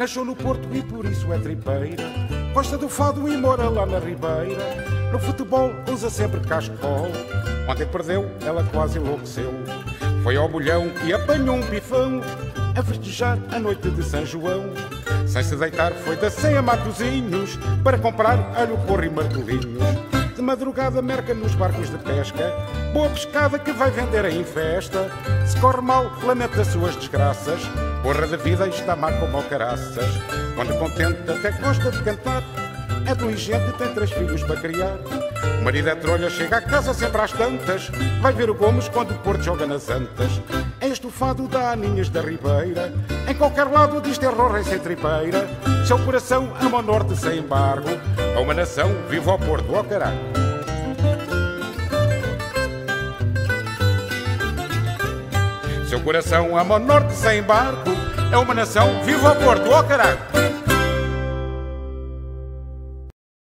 Nasceu no Porto e por isso é tripeira. Gosta do fado e mora lá na Ribeira. No futebol usa sempre cascol. Ontem perdeu, ela quase enlouqueceu. Foi ao bolhão e apanhou um pifão a festejar a noite de São João. Sem se deitar foi da ceia a Matosinhos para comprar alho, porro e martelinhos. De madrugada merca nos barcos de pesca, boa pescada que vai vender em festa. Se corre mal, lamenta as suas desgraças, porra da vida está má como caraças. Quando contente até gosta de cantar, é inteligente e tem 3 filhos para criar. O marido é trolha, chega a casa sempre às tantas, vai ver o Gomes quando o Porto joga nas Antas. É estufado da Aninhas da Ribeira, em qualquer lado diz terror em sem tripeira. Seu coração ama o norte sem embargo, a uma nação vive ao Porto, ó caralho. Seu coração ama o norte sem embargo, é uma nação vive ao Porto, ó caralho.